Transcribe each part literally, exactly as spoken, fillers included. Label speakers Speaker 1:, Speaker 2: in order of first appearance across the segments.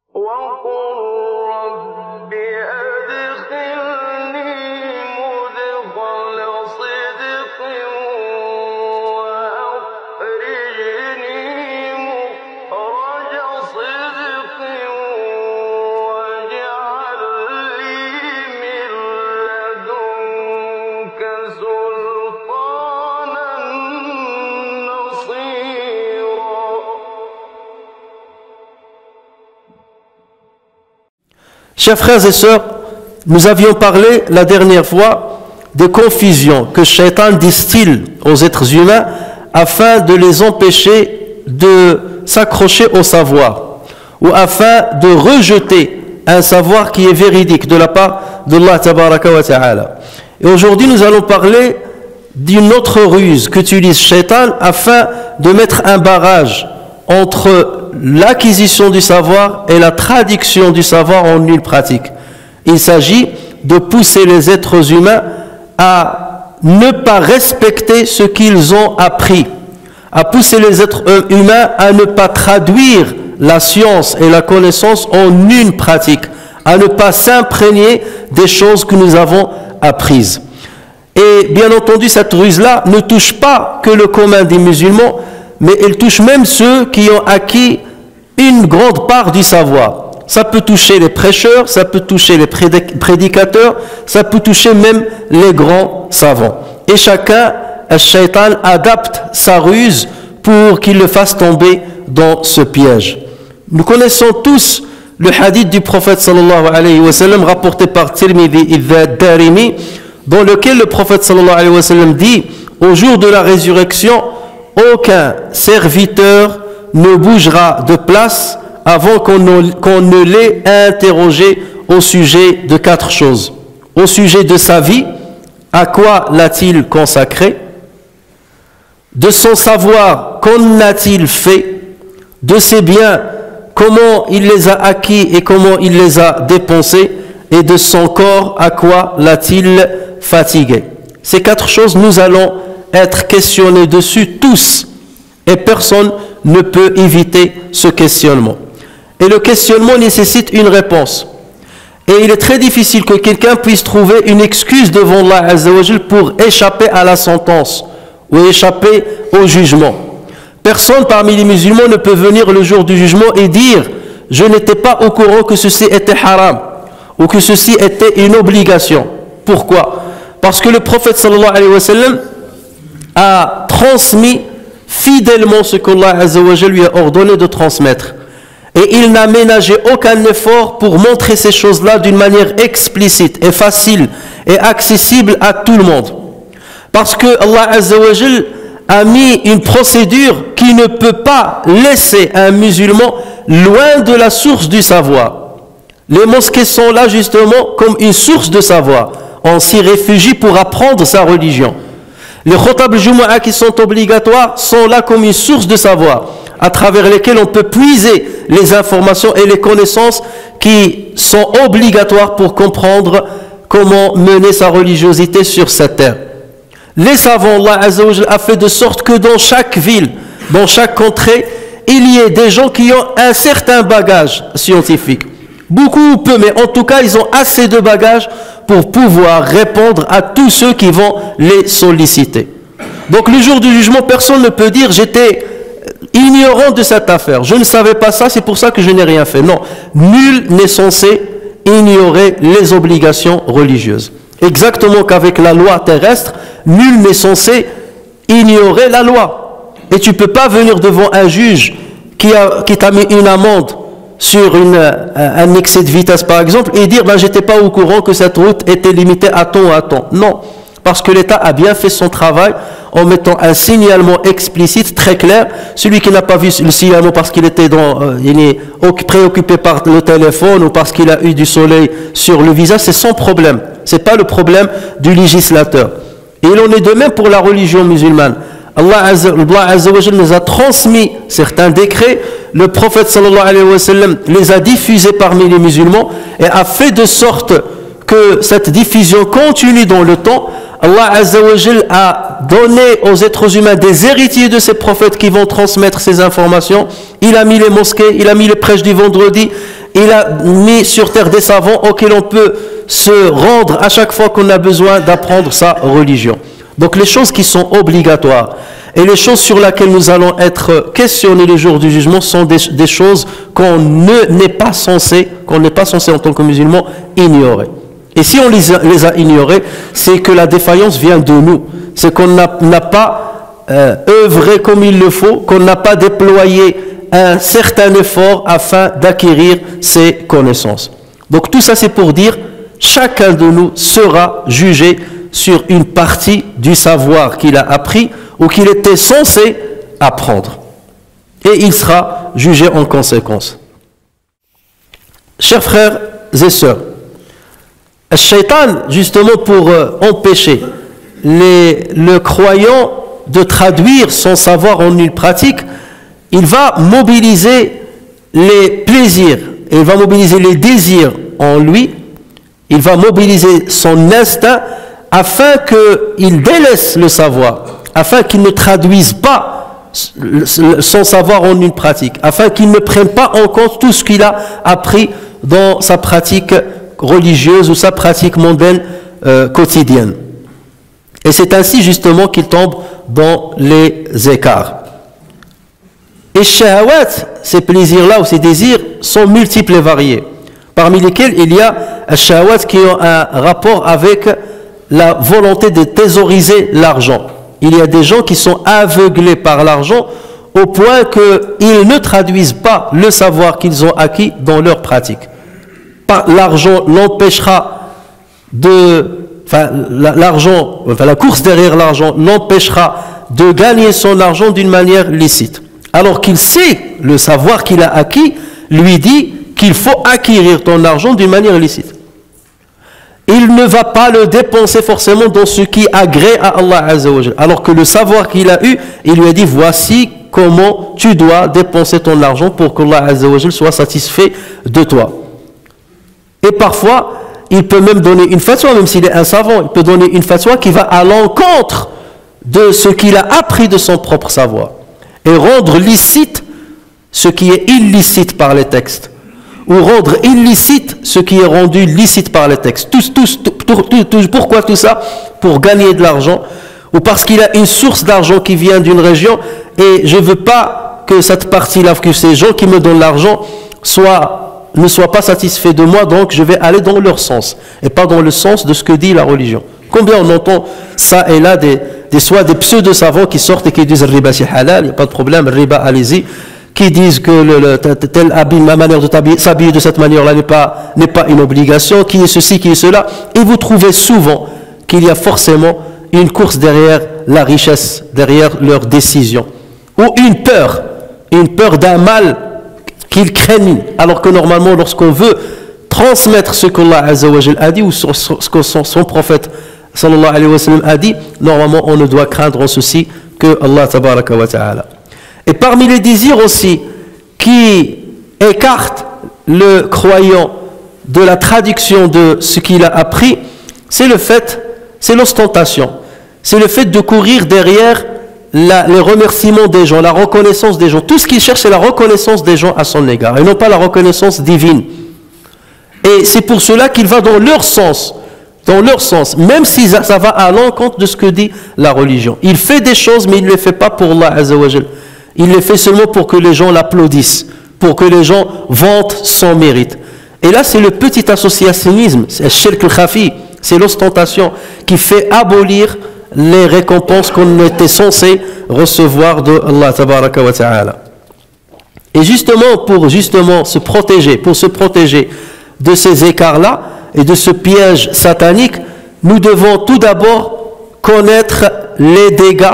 Speaker 1: Chers frères et sœurs, nous avions parlé la dernière fois des confusions que Shaitan distille aux êtres humains afin de les empêcher de s'accrocher au savoir ou afin de rejeter un savoir qui est véridique de la part d'Allah Tabaraka wa Ta'ala. Et aujourd'hui, nous allons parler d'une autre ruse qu'utilise Shaitan afin de mettre un barrage entre l'acquisition du savoir et la traduction du savoir en une pratique. Il s'agit de pousser les êtres humains à ne pas respecter ce qu'ils ont appris, à pousser les êtres humains à ne pas traduire la science et la connaissance en une pratique, à ne pas s'imprégner des choses que nous avons apprises. Et bien entendu, cette ruse-là ne touche pas que le commun des musulmans, mais elle touche même ceux qui ont acquis une grande part du savoir. Ça peut toucher les prêcheurs, ça peut toucher les prédicateurs, ça peut toucher même les grands savants. Et chacun, le Shaitan, adapte sa ruse pour qu'il le fasse tomber dans ce piège. Nous connaissons tous le hadith du prophète sallallahu alayhi wa sallam rapporté par Tirmidhi ad-Darimi, dans lequel le prophète sallallahu alayhi wa sallam dit: au jour de la résurrection, aucun serviteur ne bougera de place avant qu'on ne, qu'on ne l'ait interrogé au sujet de quatre choses. Au sujet de sa vie, à quoi l'a-t-il consacré? De son savoir, qu'en a-t-il fait? De ses biens, comment il les a acquis et comment il les a dépensés? Et de son corps, à quoi l'a-t-il fatigué? Ces quatre choses, nous allons être questionnés dessus tous, et personne ne peut éviter ce questionnement. Et le questionnement nécessite une réponse. Et il est très difficile que quelqu'un puisse trouver une excuse devant Allah Azza wa Jal pour échapper à la sentence ou échapper au jugement. Personne parmi les musulmans ne peut venir le jour du jugement et dire: je n'étais pas au courant que ceci était haram ou que ceci était une obligation. Pourquoi? Parce que le prophète sallallahu alayhi wa sallam a transmis fidèlement ce qu'Allah Azza wa Jal lui a ordonné de transmettre. Et il n'a ménagé aucun effort pour montrer ces choses-là d'une manière explicite et facile et accessible à tout le monde. Parce que Allah Azza wa Jal a mis une procédure qui ne peut pas laisser un musulman loin de la source du savoir. Les mosquées sont là justement comme une source de savoir. On s'y réfugie pour apprendre sa religion. Les khutab al-Jumu'ah qui sont obligatoires sont là comme une source de savoir, à travers lesquelles on peut puiser les informations et les connaissances qui sont obligatoires pour comprendre comment mener sa religiosité sur cette terre. Les savants, Allah Azza wa Jal a fait de sorte que dans chaque ville, dans chaque contrée, il y ait des gens qui ont un certain bagage scientifique. Beaucoup ou peu, mais en tout cas, ils ont assez de bagages pour pouvoir répondre à tous ceux qui vont les solliciter. Donc le jour du jugement, personne ne peut dire: j'étais ignorant de cette affaire, je ne savais pas ça, c'est pour ça que je n'ai rien fait. Non, nul n'est censé ignorer les obligations religieuses. Exactement qu'avec la loi terrestre, nul n'est censé ignorer la loi. Et tu ne peux pas venir devant un juge qui a, qui t'a mis une amende sur une, un excès de vitesse par exemple, et dire: ben, j'étais pas au courant que cette route était limitée à temps à temps. Non, parce que l'État a bien fait son travail en mettant un signalement explicite, très clair. Celui qui n'a pas vu le signalement parce qu'il était dans, euh, il est préoccupé par le téléphone ou parce qu'il a eu du soleil sur le visage, c'est son problème. C'est pas le problème du législateur. Et il en est de même pour la religion musulmane. Allah Azza wa Jal nous a transmis certains décrets. Le prophète sallallahu alayhi wa sallam les a diffusés parmi les musulmans et a fait de sorte que cette diffusion continue dans le temps. Allah Azza wa Jal a donné aux êtres humains des héritiers de ces prophètes qui vont transmettre ces informations. Il a mis les mosquées, il a mis les prêches du vendredi, il a mis sur terre des savants auxquels on peut se rendre à chaque fois qu'on a besoin d'apprendre sa religion. Donc les choses qui sont obligatoires et les choses sur lesquelles nous allons être questionnés le jour du jugement sont des, des choses qu'on n'est pas censé, qu'on n'est pas censé en tant que musulman ignorer. Et si on les a, les a ignorés, c'est que la défaillance vient de nous. C'est qu'on n'a pas euh, œuvré comme il le faut, qu'on n'a pas déployé un certain effort afin d'acquérir ces connaissances. Donc tout ça c'est pour dire, chacun de nous sera jugé sur une partie du savoir qu'il a appris ou qu'il était censé apprendre. Et il sera jugé en conséquence. Chers frères et sœurs, le shaitan, justement pour euh, empêcher les, le croyant de traduire son savoir en une pratique, il va mobiliser les plaisirs, et il va mobiliser les désirs en lui, il va mobiliser son instinct afin qu'il délaisse le savoir, afin qu'il ne traduise pas son savoir en une pratique, afin qu'il ne prenne pas en compte tout ce qu'il a appris dans sa pratique religieuse ou sa pratique mondaine euh, quotidienne. Et c'est ainsi justement qu'il tombe dans les écarts. Et shahawat, ces plaisirs-là ou ces désirs sont multiples et variés, parmi lesquels il y a shahawat qui ont un rapport avec la volonté de thésauriser l'argent. Il y a des gens qui sont aveuglés par l'argent au point qu'ils ne traduisent pas le savoir qu'ils ont acquis dans leur pratique. L'argent l'empêchera de... Enfin, l'argent, enfin, la course derrière l'argent l'empêchera de gagner son argent d'une manière licite. Alors qu'il sait, le savoir qu'il a acquis lui dit qu'il faut acquérir ton argent d'une manière licite. Il ne va pas le dépenser forcément dans ce qui agrée à Allah Azza wa Jal. Alors que le savoir qu'il a eu, il lui a dit voici comment tu dois dépenser ton argent pour qu'Allah Azza wa Jal soit satisfait de toi. Et parfois, il peut même donner une fatwa, même s'il est un savant, il peut donner une fatwa qui va à l'encontre de ce qu'il a appris de son propre savoir. Et rendre licite ce qui est illicite par les textes. Ou rendre illicite ce qui est rendu licite par les textes. Tous, tous, tout, tout, tout, pourquoi tout ça? Pour gagner de l'argent, ou parce qu'il a une source d'argent qui vient d'une région, et je ne veux pas que cette partie-là, que ces gens qui me donnent l'argent, soient, ne soient pas satisfaits de moi, donc je vais aller dans leur sens, et pas dans le sens de ce que dit la religion. Combien on entend ça et là, des, des, soit des pseudo-savants qui sortent et qui disent « riba c'est halal », il n'y a pas de problème, riba allez-y, qui disent que le, le, tel habit, ma manière de s'habiller de cette manière-là n'est pas, n'est pas une obligation, qui est ceci, qui est cela. Et vous trouvez souvent qu'il y a forcément une course derrière la richesse, derrière leurs décisions. Ou une peur, une peur d'un mal qu'ils craignent. Alors que normalement, lorsqu'on veut transmettre ce qu'Allah Azza wa Jal a dit, ou ce que son, son prophète sallallahu alayhi wa sallam a dit, normalement on ne doit craindre en ceci que Allah tabaraka wa ta'ala. Et parmi les désirs aussi qui écartent le croyant de la traduction de ce qu'il a appris, c'est le fait, c'est l'ostentation. C'est le fait de courir derrière la, les remerciements des gens, la reconnaissance des gens. Tout ce qu'il cherche, c'est la reconnaissance des gens à son égard, et non pas la reconnaissance divine. Et c'est pour cela qu'il va dans leur sens, dans leur sens, même si ça, ça va à l'encontre de ce que dit la religion. Il fait des choses, mais il ne les fait pas pour Allah Azza wa Jal. Il les fait seulement pour que les gens l'applaudissent, pour que les gens vantent son mérite. Et là, c'est le petit associationnisme, c'est le shirk al-khafi, c'est l'ostentation qui fait abolir les récompenses qu'on était censé recevoir de Allah tabaraka wa ta'ala. Et justement, pour justement se protéger, pour se protéger de ces écarts-là et de ce piège satanique, nous devons tout d'abord connaître les dégâts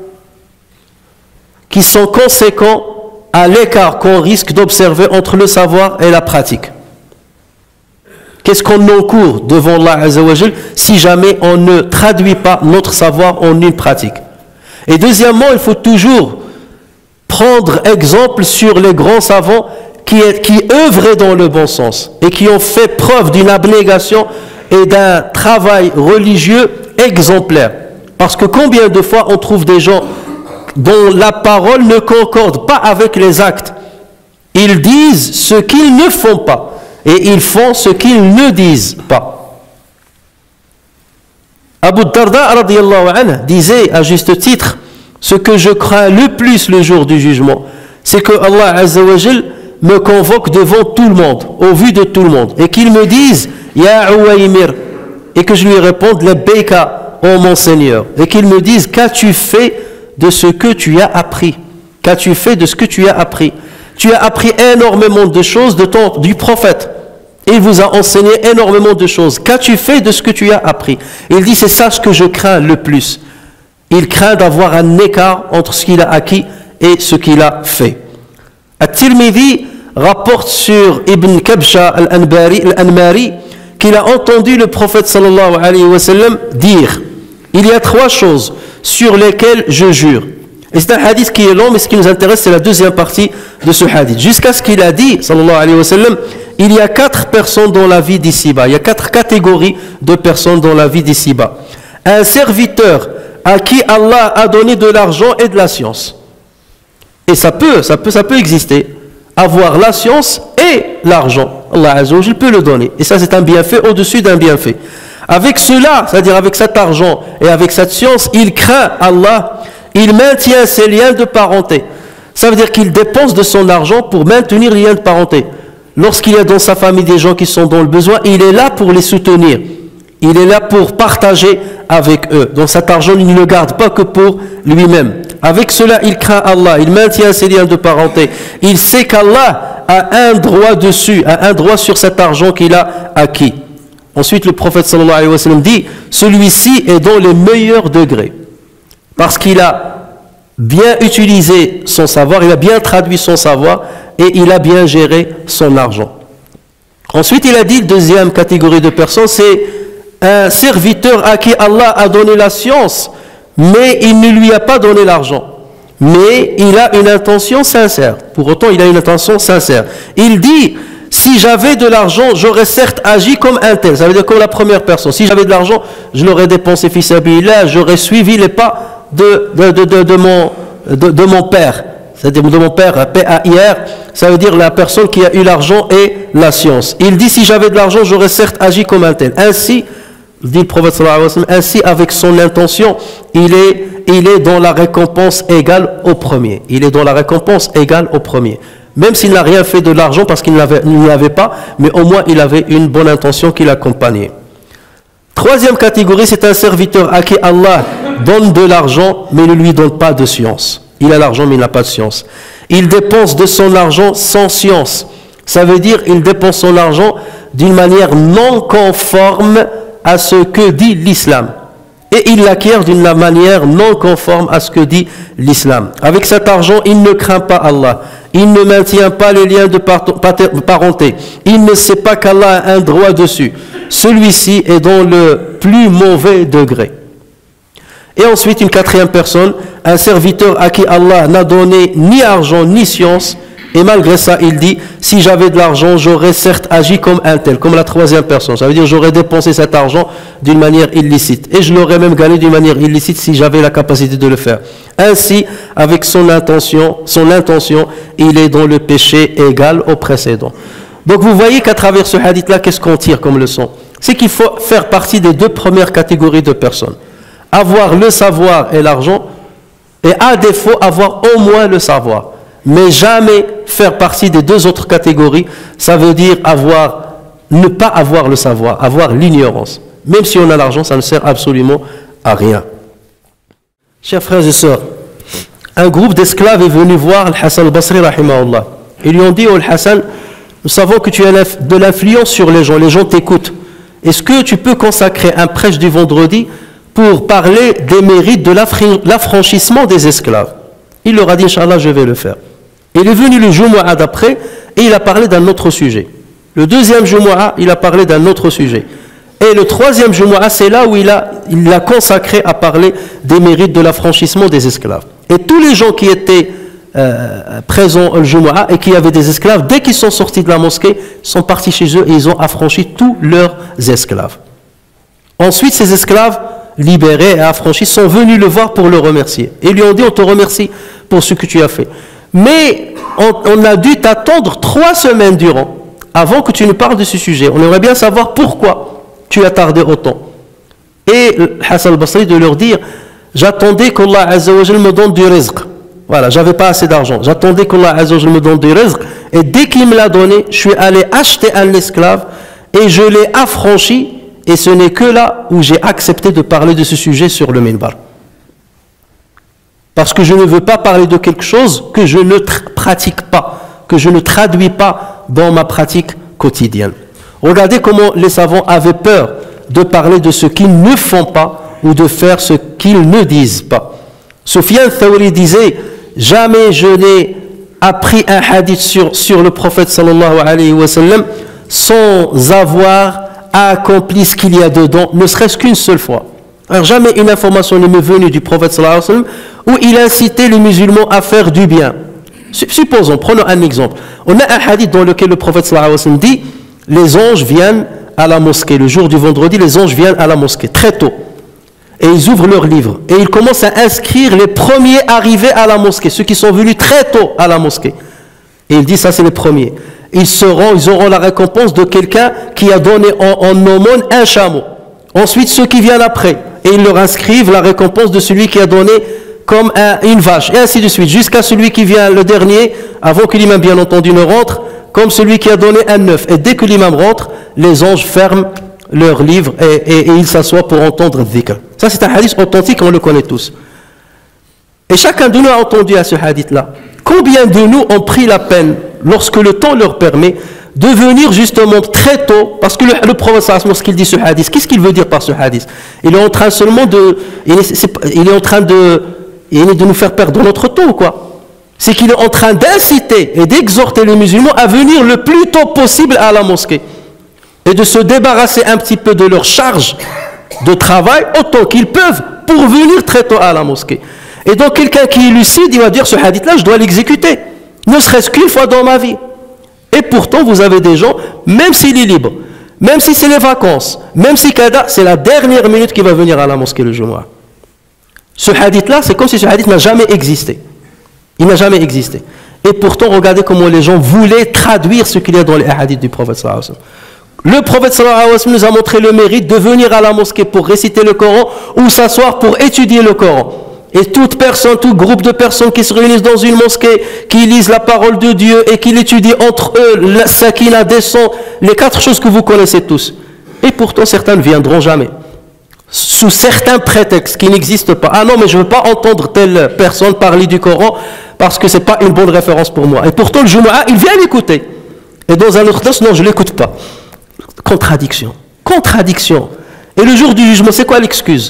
Speaker 1: qui sont conséquents à l'écart qu'on risque d'observer entre le savoir et la pratique. Qu'est-ce qu'on encourt devant Allah Azza wa Jal si jamais on ne traduit pas notre savoir en une pratique? Et deuxièmement, il faut toujours prendre exemple sur les grands savants qui, qui œuvraient dans le bon sens et qui ont fait preuve d'une abnégation et d'un travail religieux exemplaire. Parce que combien de fois on trouve des gens dont la parole ne concorde pas avec les actes, Ils disent ce qu'ils ne font pas et ils font ce qu'ils ne disent pas. Abu Darda radiyallahu anhu disait à juste titre, ce que je crains le plus le jour du jugement, c'est que Allah Azza wa Jal me convoque devant tout le monde, au vu de tout le monde, et qu'il me dise Ya Uwaymir, et que je lui réponde Labbaika, ô mon Seigneur, et qu'il me dise qu'as-tu fait de ce que tu as appris? Qu'as-tu fait de ce que tu as appris? Tu as appris énormément de choses de ton, du prophète. Il vous a enseigné énormément de choses. Qu'as-tu fait de ce que tu as appris? Il dit c'est ça ce que je crains le plus. Il craint d'avoir un écart entre ce qu'il a acquis et ce qu'il a fait. At-Tirmidhi rapporte sur Ibn Kabsha al-Anmari qu'il a entendu le prophète sallallahu alayhi wa sallam dire il y a trois choses sur lesquelles je jure. Et c'est un hadith qui est long, mais ce qui nous intéresse, c'est la deuxième partie de ce hadith. Jusqu'à ce qu'il a dit, sallallahu alayhi wa sallam, il y a quatre personnes dans la vie d'ici-bas. Il y a quatre catégories de personnes dans la vie d'ici-bas. Un serviteur à qui Allah a donné de l'argent et de la science. Et ça peut, ça peut, ça peut exister. Avoir la science et l'argent. Allah Azza wa Jalla peut le donner. Et ça, c'est un bienfait au-dessus d'un bienfait. Avec cela, c'est-à-dire avec cet argent et avec cette science, il craint Allah. Il maintient ses liens de parenté. Ça veut dire qu'il dépense de son argent pour maintenir les liens de parenté. Lorsqu'il y a dans sa famille des gens qui sont dans le besoin, il est là pour les soutenir. Il est là pour partager avec eux. Donc cet argent, il ne le garde pas que pour lui-même. Avec cela, il craint Allah. Il maintient ses liens de parenté. Il sait qu'Allah a un droit dessus, a un droit sur cet argent qu'il a acquis. Ensuite, le prophète sallallahu alayhi wa sallam dit, celui-ci est dans les meilleurs degrés. Parce qu'il a bien utilisé son savoir, il a bien traduit son savoir et il a bien géré son argent. Ensuite, il a dit, deuxième catégorie de personnes, c'est un serviteur à qui Allah a donné la science, mais il ne lui a pas donné l'argent. Mais il a une intention sincère. Pour autant, il a une intention sincère. Il dit, si j'avais de l'argent, j'aurais certes agi comme un tel. Ça veut dire comme la première personne. Si j'avais de l'argent, je l'aurais dépensé fi sabilillah, j'aurais suivi les pas De, de, de, de, de, mon, de, de mon père, c'est-à-dire de mon père, P A I R, ça veut dire la personne qui a eu l'argent et la science. Il dit, si j'avais de l'argent, j'aurais certes agi comme un tel. Ainsi, dit le prophète sallallahu alayhi wa sallam, ainsi avec son intention, il est, il est dans la récompense égale au premier. Il est dans la récompense égale au premier. Même s'il n'a rien fait de l'argent parce qu'il ne l'avait pas, mais au moins il avait une bonne intention qui l'accompagnait. Troisième catégorie, c'est un serviteur à qui Allah donne de l'argent, mais ne lui donne pas de science. Il a l'argent, mais il n'a pas de science. Il dépense de son argent sans science. Ça veut dire qu'il dépense son argent d'une manière non conforme à ce que dit l'islam. Et il l'acquiert d'une manière non conforme à ce que dit l'islam. Avec cet argent, il ne craint pas Allah. Il ne maintient pas les liens de parenté. Il ne sait pas qu'Allah a un droit dessus. Celui-ci est dans le plus mauvais degré. Et ensuite, une quatrième personne, un serviteur à qui Allah n'a donné ni argent ni science, et malgré ça, il dit, si j'avais de l'argent, j'aurais certes agi comme un tel, comme la troisième personne. Ça veut dire, j'aurais dépensé cet argent d'une manière illicite. Et je l'aurais même gagné d'une manière illicite si j'avais la capacité de le faire. Ainsi, avec son intention, son intention, il est dans le péché égal au précédent. Donc vous voyez qu'à travers ce hadith-là, qu'est-ce qu'on tire comme leçon? C'est qu'il faut faire partie des deux premières catégories de personnes. Avoir le savoir et l'argent, et à défaut, avoir au moins le savoir. Mais jamais faire partie des deux autres catégories, ça veut dire avoir, ne pas avoir le savoir, avoir l'ignorance. Même si on a l'argent, ça ne sert absolument à rien. Chers frères et sœurs, un groupe d'esclaves est venu voir Al-Hassan al-Basri, rahimahullah. Ils lui ont dit, oh Al-Hassan, nous savons que tu as de l'influence sur les gens, les gens t'écoutent. Est-ce que tu peux consacrer un prêche du vendredi pour parler des mérites de l'affranchissement des esclaves? Il leur a dit, Inch'Allah, je vais le faire. Il est venu le Jumu'ah d'après et il a parlé d'un autre sujet. Le deuxième Jumu'ah, il a parlé d'un autre sujet. Et le troisième Jumu'ah, c'est là où il a, il a consacré à parler des mérites de l'affranchissement des esclaves. Et tous les gens qui étaient euh, présents au Jumu'ah et qui avaient des esclaves, dès qu'ils sont sortis de la mosquée, sont partis chez eux et ils ont affranchi tous leurs esclaves. Ensuite, ces esclaves libérés et affranchis sont venus le voir pour le remercier. Et lui ont dit, on te remercie pour ce que tu as fait. mais on, on a dû t'attendre trois semaines durant avant que tu nous parles de ce sujet. On aimerait bien savoir pourquoi tu as tardé autant. Et Hassan al-Basri de leur dire, j'attendais qu'Allah Azza wa Jal me donne du rizq. Voilà, j'avais pas assez d'argent. J'attendais qu'Allah Azza wa Jal me donne du rizq. Et dès qu'il me l'a donné, je suis allé acheter un esclave et je l'ai affranchi. Et ce n'est que là où j'ai accepté de parler de ce sujet sur le minbar. Parce que je ne veux pas parler de quelque chose que je ne pratique pas, que je ne traduis pas dans ma pratique quotidienne. Regardez comment les savants avaient peur de parler de ce qu'ils ne font pas ou de faire ce qu'ils ne disent pas. Sufyan Thawri disait, jamais je n'ai appris un hadith sur, sur le prophète sallallahu alayhi wa sallam sans avoir accompli ce qu'il y a dedans, ne serait-ce qu'une seule fois. Alors jamais une information ne m'est venue du prophète sallallahu alayhi wa sallam où il incitait les musulmans à faire du bien. Supposons, prenons un exemple. On a un hadith dans lequel le prophète sallallahu alayhi wa sallam dit, les anges viennent à la mosquée. Le jour du vendredi, les anges viennent à la mosquée, très tôt. Et ils ouvrent leurs livres. Et ils commencent à inscrire les premiers arrivés à la mosquée, ceux qui sont venus très tôt à la mosquée. Et il dit, ça c'est les premiers. Ils, seront, ils auront la récompense de quelqu'un qui a donné en, en aumône un chameau. Ensuite, ceux qui viennent après. Et ils leur inscrivent la récompense de celui qui a donné comme un, une vache. Et ainsi de suite. Jusqu'à celui qui vient le dernier, avant que l'imam bien entendu ne rentre, comme celui qui a donné un œuf. Et dès que l'imam rentre, les anges ferment leurs livres et, et, et ils s'assoient pour entendre le dhikr. Ça c'est un hadith authentique, on le connaît tous. Et chacun de nous a entendu à ce hadith-là. Combien de nous ont pris la peine, lorsque le temps leur permet, de venir justement très tôt, parce que le, le prophète, lorsqu'il dit ce hadith, qu'est-ce qu'il veut dire par ce hadith? Il est en train seulement de... Il est, il est en train de, il est de nous faire perdre notre temps ou quoi? C'est qu'il est en train d'inciter et d'exhorter les musulmans à venir le plus tôt possible à la mosquée et de se débarrasser un petit peu de leur charge de travail autant qu'ils peuvent pour venir très tôt à la mosquée. Et donc quelqu'un qui est lucide, il va dire ce hadith-là, je dois l'exécuter, ne serait-ce qu'une fois dans ma vie. Et pourtant vous avez des gens, même s'il est libre, même si c'est les vacances, même si Kada, c'est la dernière minute qu'il va venir à la mosquée le Jumu'ah. Ce hadith-là, c'est comme si ce hadith n'a jamais existé. Il n'a jamais existé. Et pourtant, regardez comment les gens voulaient traduire ce qu'il y a dans les hadiths du prophète sallallahu alayhi wa sallam. Le prophète sallallahu alayhi wa sallam nous a montré le mérite de venir à la mosquée pour réciter le Coran ou s'asseoir pour étudier le Coran. Et toute personne, tout groupe de personnes qui se réunissent dans une mosquée, qui lisent la parole de Dieu et qui l'étudient entre eux, la sakina descend, les quatre choses que vous connaissez tous. Et pourtant, certains ne viendront jamais. Sous certains prétextes qui n'existent pas. Ah non, mais je ne veux pas entendre telle personne parler du Coran parce que ce n'est pas une bonne référence pour moi. Et pourtant, le Jumu'ah, il vient l'écouter. Et dans un autre sens, non, je ne l'écoute pas. Contradiction. Contradiction. Et le jour du jugement, c'est quoi l'excuse?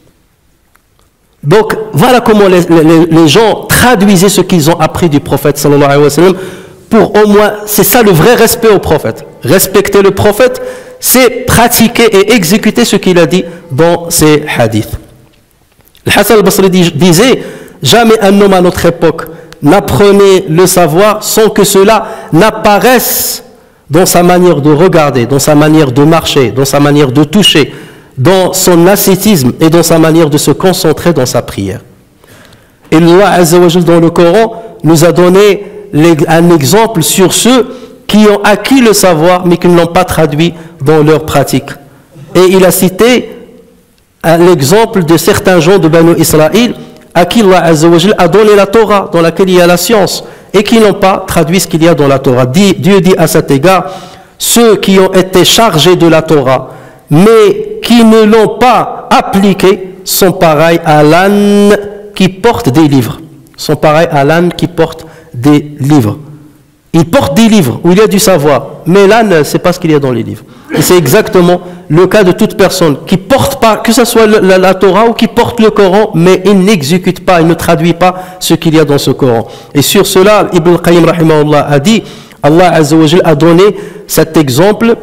Speaker 1: Donc, voilà comment les, les, les gens traduisaient ce qu'ils ont appris du prophète, sallallahu alayhi wa sallam, pour au moins, c'est ça le vrai respect au prophète. Respecter le prophète, c'est pratiquer et exécuter ce qu'il a dit dans ses hadiths. Le Hassan al-Basri disait, jamais un homme à notre époque n'apprenait le savoir sans que cela n'apparaisse dans sa manière de regarder, dans sa manière de marcher, dans sa manière de toucher, dans son ascétisme et dans sa manière de se concentrer dans sa prière. Et Allah Azza wa Jal dans le Coran nous a donné un exemple sur ceux qui ont acquis le savoir mais qui ne l'ont pas traduit dans leur pratique. Et il a cité l'exemple de certains gens de Banu Israël à qui Allah Azza wa Jal a donné la Torah dans laquelle il y a la science et qui n'ont pas traduit ce qu'il y a dans la Torah. Dieu dit à cet égard, ceux qui ont été chargés de la Torah mais qui ne l'ont pas appliqué sont pareils à l'âne qui porte des livres. Sont pareils à l'âne qui porte des livres. Il porte des livres où il y a du savoir, mais l'âne ne sait pas ce qu'il y a dans les livres. Et c'est exactement le cas de toute personne qui porte pas, que ce soit la, la, la Torah ou qui porte le Coran, mais il n'exécute pas, il ne traduit pas ce qu'il y a dans ce Coran. Et sur cela, Ibn Qayyim rahimahullah a dit, Allah Azza wa Jal a donné cet exemple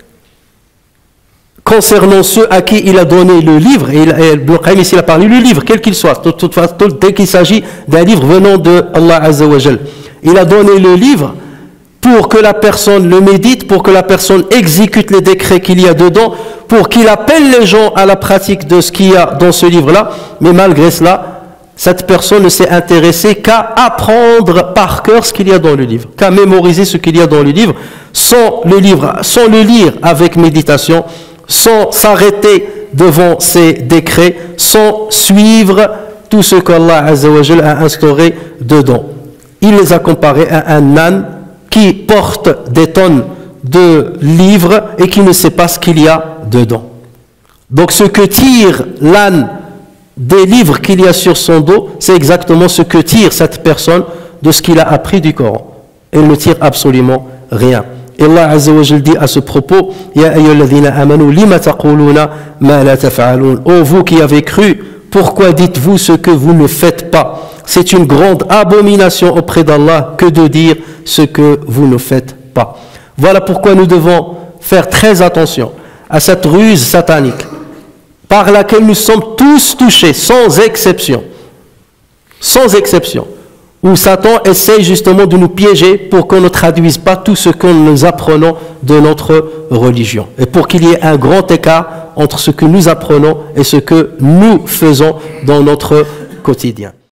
Speaker 1: concernant ceux à qui il a donné le livre, et Ibn Qayyim ici il a parlé du livre, quel qu'il soit, tout, tout, tout, dès qu'il s'agit d'un livre venant de Allah Azza wa Jal. Il a donné le livre pour que la personne le médite, pour que la personne exécute les décrets qu'il y a dedans, pour qu'il appelle les gens à la pratique de ce qu'il y a dans ce livre-là, mais malgré cela, cette personne ne s'est intéressée qu'à apprendre par cœur ce qu'il y a dans le livre, qu'à mémoriser ce qu'il y a dans le livre, sans le, livre, sans le lire avec méditation, sans s'arrêter devant ses décrets, sans suivre tout ce qu'Allah Azza wa Jal a instauré dedans. Il les a comparés à un âne qui porte des tonnes de livres et qui ne sait pas ce qu'il y a dedans. Donc ce que tire l'âne des livres qu'il y a sur son dos, c'est exactement ce que tire cette personne de ce qu'il a appris du Coran. Elle ne tire absolument rien. Et Allah Azza wa Jal dit à ce propos, Ya ayyuhalladhina amanu lima taquluna ma la taf'alun. Oh vous qui avez cru, pourquoi dites-vous ce que vous ne faites pas? C'est une grande abomination auprès d'Allah que de dire ce que vous ne faites pas. Voilà pourquoi nous devons faire très attention à cette ruse satanique par laquelle nous sommes tous touchés, sans exception. Sans exception. Où Satan essaie justement de nous piéger pour qu'on ne traduise pas tout ce que nous apprenons de notre religion. Et pour qu'il y ait un grand écart entre ce que nous apprenons et ce que nous faisons dans notre quotidien.